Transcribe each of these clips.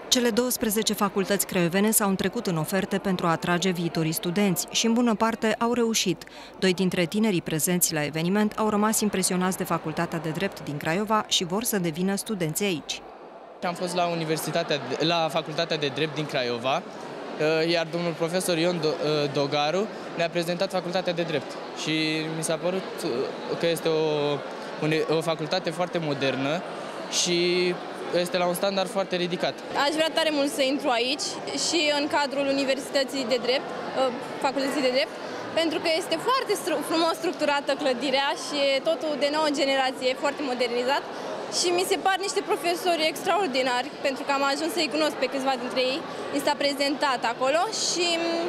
Cele 12 facultăți craiovene s-au întrecut în oferte pentru a atrage viitorii studenți și, în bună parte, au reușit. Doi dintre tinerii prezenți la eveniment au rămas impresionați de Facultatea de Drept din Craiova și vor să devină studenți aici. Am fost la Facultatea de Drept din Craiova, iar domnul profesor Ion Dogaru ne-a prezentat Facultatea de Drept și mi s-a părut că este o facultate foarte modernă și este la un standard foarte ridicat. Aș vrea tare mult să intru aici și în cadrul Universității de Drept, Facultății de Drept, pentru că este foarte frumos structurată clădirea și totul de nouă generație, foarte modernizat. Și mi se par niște profesori extraordinari, pentru că am ajuns să-i cunosc pe câțiva dintre ei. Mi s-a prezentat acolo și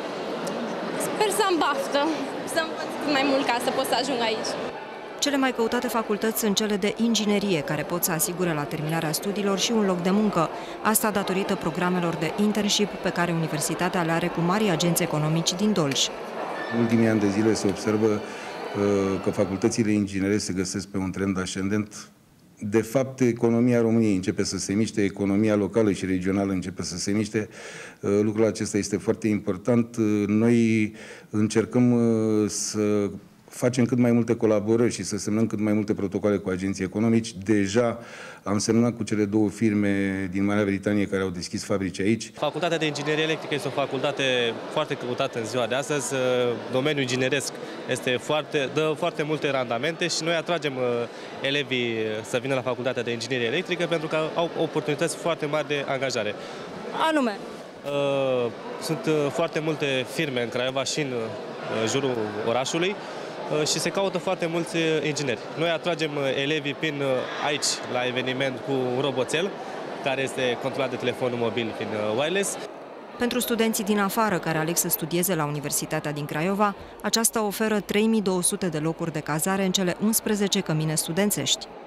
sper să-mi baftă, să învăț cât mai mult ca să pot să ajung aici. Cele mai căutate facultăți sunt cele de inginerie, care pot să asigure la terminarea studiilor și un loc de muncă. Asta datorită programelor de internship pe care universitatea le are cu mari agenți economici din Dolj. În ultimii ani de zile se observă că facultățile inginere se găsesc pe un trend ascendent. De fapt, economia României începe să se miște, economia locală și regională începe să se miște. Lucrul acesta este foarte important. Noi încercăm să facem cât mai multe colaborări și să semnăm cât mai multe protocoale cu agenții economici. Deja am semnat cu cele două firme din Marea Britanie care au deschis fabrici aici. Facultatea de Inginerie Electrică este o facultate foarte căutată în ziua de astăzi. Domeniul ingineresc dă foarte multe randamente și noi atragem elevii să vină la Facultatea de Inginerie Electrică pentru că au oportunități foarte mari de angajare. Anume? Sunt foarte multe firme în Craiova și în jurul orașului și se caută foarte mulți ingineri. Noi atragem elevii prin aici, la eveniment, cu un roboțel, care este controlat de telefonul mobil prin wireless. Pentru studenții din afară care aleg să studieze la Universitatea din Craiova, aceasta oferă 3200 de locuri de cazare în cele 11 cămine studențești.